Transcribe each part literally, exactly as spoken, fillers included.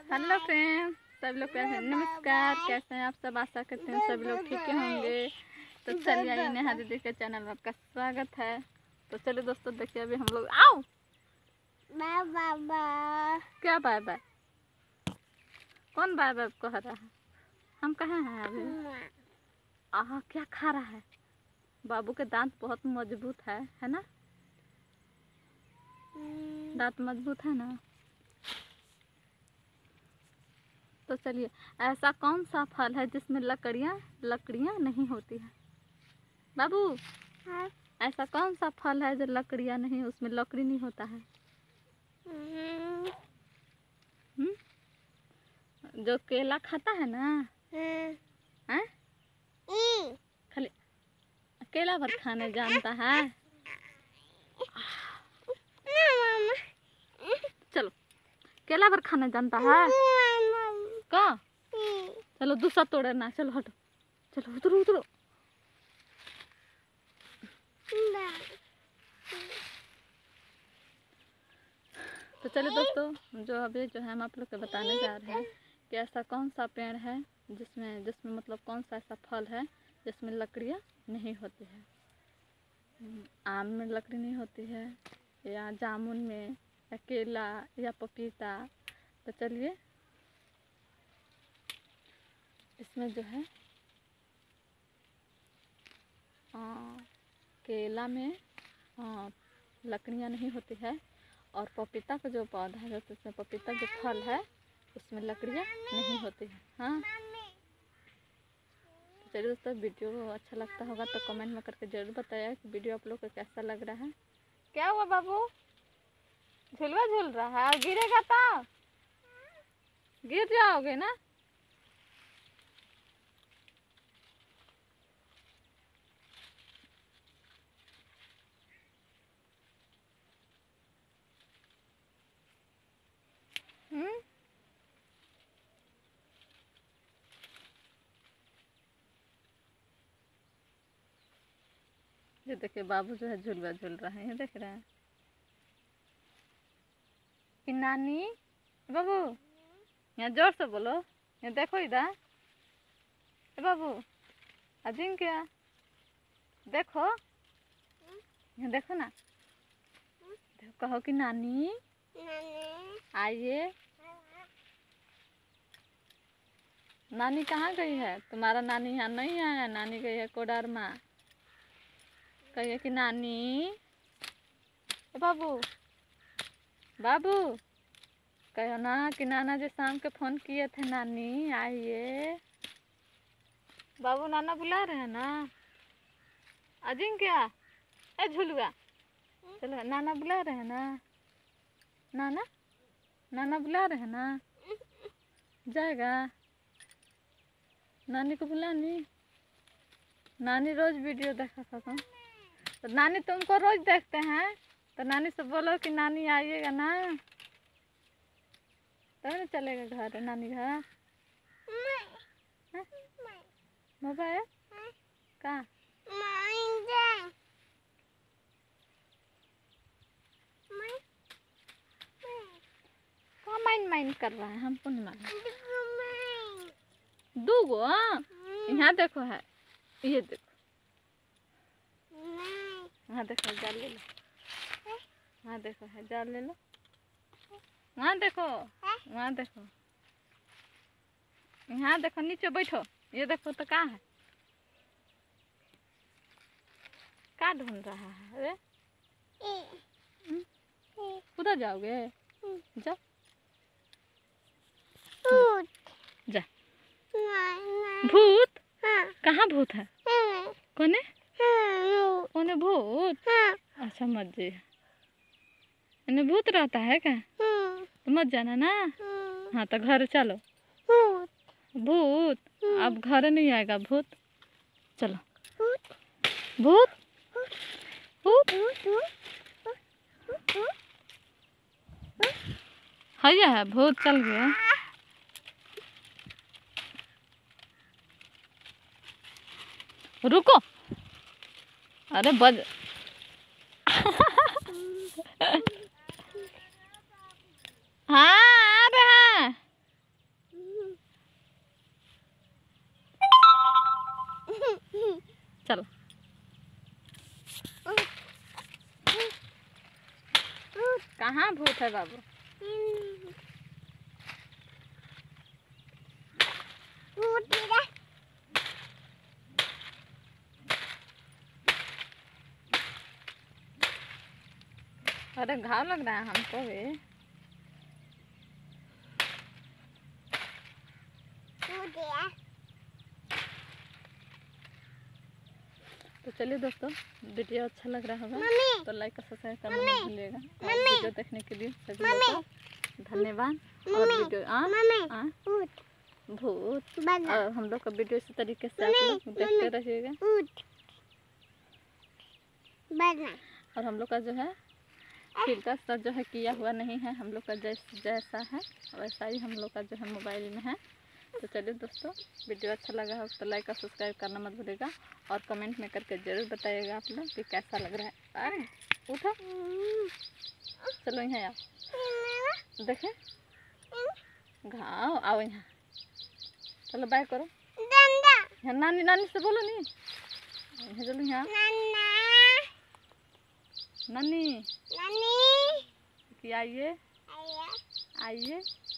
Hello friends, सब लोग कैसे हैं? नमस्कार, कैसे हैं आप सब? आशा करते हैं सब लोग ठीक होंगे। तो चलिए आइए, नेहा दीदी के चैनल में आपका स्वागत है। तो चलिए दोस्तों, देखिए अभी हम लोग आओ बाय बाय बाय। क्या बाय बाय? कौन बाय बाय कह रहा है? हम कहाँ हैं अभी? आह, क्या खा रहा है? बाबू के दांत बहुत मजबूत है है ना? दांत मजबूत है ना? तो चलिए, ऐसा कौन सा फल है जिसमें लकड़ियाँ लकड़ियाँ नहीं होती है? बाबू, हाँ? ऐसा कौन सा फल है जो लकड़ियाँ नहीं, उसमें लकड़ी नहीं होता है? हुँ? जो केला खाता है ना, हैं? खाली केला भर खाने जानता है। चलो, केला भर खाने जानता है का? चलो दूसरा तोड़े ना, चलो हटो, चलो उतरो उतरो। तो चलिए दोस्तों, जो अभी जो है हम आप लोग को बताने जा रहे हैं कि ऐसा कौन सा पेड़ है जिसमें जिसमें मतलब कौन सा ऐसा फल है जिसमें लकड़ियाँ नहीं होती है। आम में लकड़ी नहीं होती है, या जामुन में, या केला, या पपीता। तो चलिए, इसमें जो है आ, केला में लकड़ियाँ नहीं होती है, और पपीता का जो पौधा है, तो उसमें पपीता जो फल है उसमें लकड़ियाँ नहीं होती है। हाँ, तो चलिए दोस्तों, वीडियो अच्छा लगता होगा तो कमेंट में करके ज़रूर बताइए कि वीडियो आप लोग को कैसा लग रहा है। क्या हुआ बाबू? झुलवा झूल रहा है और गिरेगा तो गिर जाओगे ना। हम्म ये देखिए, बाबू जो है झुलवा झूल रहा है, ये देख रहे हैं कि नानी। बाबू, यहाँ जोर से बोलो, ये देखो इधर। ए बाबू, अजिंक्य, देखो, यहाँ देखो ना, कहो कि नानी आइए। नानी कहाँ गई है? तुम्हारा नानी यहाँ नहीं आया, नानी गई है कोडरमा। कहिए कि नानी। ए बाबू, बाबू, कहो ना कि नाना जी शाम के फोन किए थे, नानी आइए। बाबू, नाना बुला रहे हैं ना। अजिंक्य, ए झुलुआ, चलो, नाना बुला रहे हैं ना। नाना नाना बुला रहे हैं ना। जाएगा नानी को बुलानी। नानी रोज वीडियो देखा था तुम, तो नानी तुमको रोज देखते हैं, तो नानी से बोलो कि नानी आइएगा ना, तब तो ना चलेगा घर, नानी घर। मोबाइल का माइन माइन कर रहा है, हमको नहीं मालूम। दो गो यहाँ देखो है, ये देखो, यहाँ देखो, जाल ले लो। वहाँ देखो है, जाल ले लो। वहाँ देखो, वहाँ देखो, यहाँ देखो, नीचे बैठो, ये देखो तो कहाँ है, क्या ढूंढ रहा है? अरे उधर जाओगे? जाओ, जा। भूत? कहाँ भूत है? कौन है? कौन है भूत? अच्छा, मत जी, इन्हें भूत रहता है क्या? तो मत जाना ना। हाँ, तो घर चलो। भूत अब घर नहीं आएगा, भूत। चलो, भूत भूत हैया है, भूत चल गया। रुको, अरे बज हाँ, आ रहे हैं। कहाँ भूत है बाबू? अरे घाव लग रहा है हमको भी। तो चलिए दोस्तों, वीडियो अच्छा लग रहा होगा तो लाइक और सब्सक्राइब करना मत भूलिएगा। और वीडियो देखने के लिए सभी लोगों को धन्यवाद। और वीडियो आ, आ, भूत और हम लोग का वीडियो इसी तरीके से आप लोग देखते रहिएगा। और हम लोग का जो है फिल्टर सब जो है किया हुआ नहीं है, हम लोग का जैस जैसा है वैसा ही हम लोग का जो है मोबाइल में है। तो चलिए दोस्तों, वीडियो अच्छा लगा हो तो लाइक और सब्सक्राइब करना मत भूलिएगा। और कमेंट में करके ज़रूर बताइएगा आप लोग कि कैसा लग रहा है। अरे उठो, चलो यहाँ आओ, देखें घाव, आओ यहाँ, चलो बाय करो। यहाँ नानी नानी से बोलो नहीं, यहाँ चलो यहाँ नानी कि आइए आइए।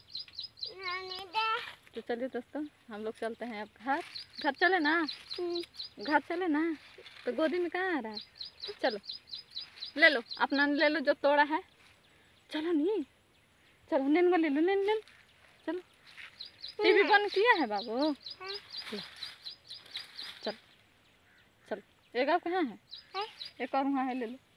तो चलिए दोस्तों, हम लोग चलते हैं अब घर। घर चले ना, घर चले ना। तो गोदी में कहाँ आ रहा है? चलो ले लो, अपना ले लो जो तोड़ा है। चलो नहीं, चलो नैन को ले लो, नैन नैन चलो। टीवी बंद किया है बाबू? चलो चलो, एक आप कहाँ है? एक और वहाँ है, ले लो।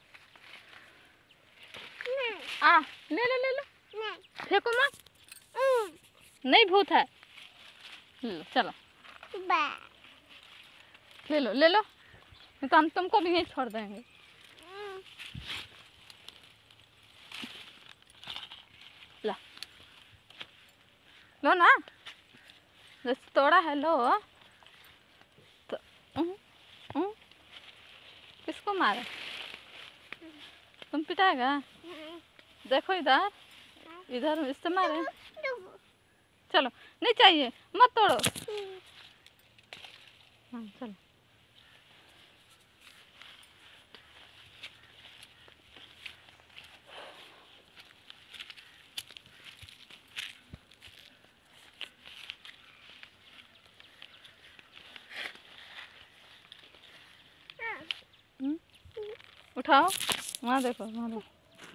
आ ले लो ले लो, फेंको मत, नहीं भूत है। ले लो, चलो ले लो ले लो, नहीं तो हम तुमको भी यहीं छोड़ देंगे। ला लो ना, जैसे तोड़ा है लो। तो उं, उं, किसको मारे? तुम पिटाएगा? देखो इधर इधर इससे मारे। चलो नहीं चाहिए, मत तोड़ो। हाँ चलो। उठाओ, वहाँ देखो, वहाँ देखो।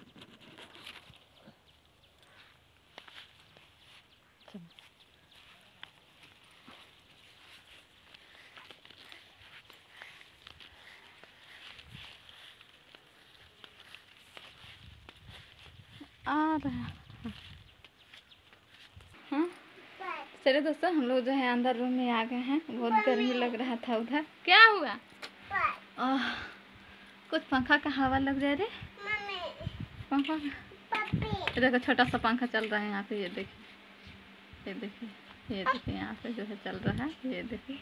आ रहा है। हाँ चलिए दोस्तों, हम लोग जो है अंदर रूम में आ गए हैं। बहुत गर्मी लग रहा था उधर। क्या हुआ? आह, कुछ पंखा का हवा लग रहा है रे। पंखा का देखो, छोटा सा पंखा चल रहा है यहाँ पे। ये देखिए, ये देखिए, ये देखिए यहाँ पे जो है चल रहा है। ये देखिए,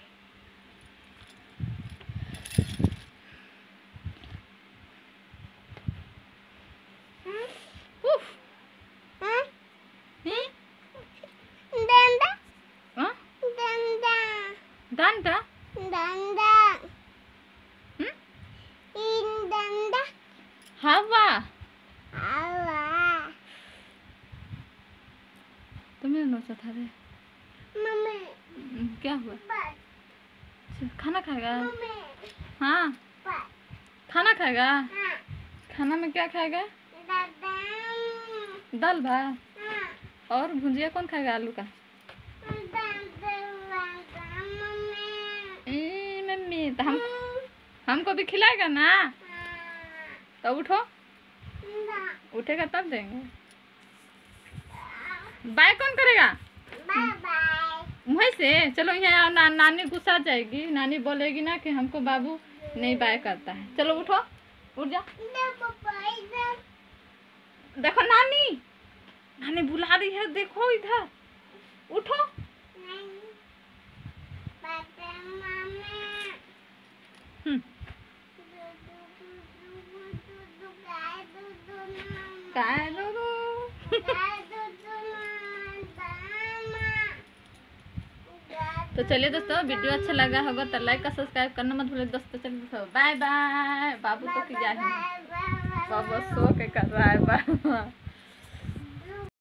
डंडा हवा। तुम्हें नोचा था रे? क्या हुआ? खाना खाएगा? हाँ खाना खाएगा। खाना में क्या खाएगा? दाल भात। और भुजिया कौन खाएगा आलू का? मम्मी तो हम हमको भी खिलाएगा ना? तो उठो, उठेगा तब देंगे। बाय कौन करेगा? वहीं से चलो यहाँ ना, नानी गुस्सा जाएगी। नानी बोलेगी ना कि हमको बाबू नहीं बाय करता है। चलो उठो, उठ जा। देखो नानी, नानी बुला रही है, देखो इधर, उठो। काय तो चलिए दोस्तों, वीडियो अच्छा लगा होगा तो लाइक और सब्सक्राइब करना मत भूलिए दोस्तों। चलिए दोस्तों, बाय बाय। बाबू तो की जा रही है, बाबू सो के कर रहा है। बा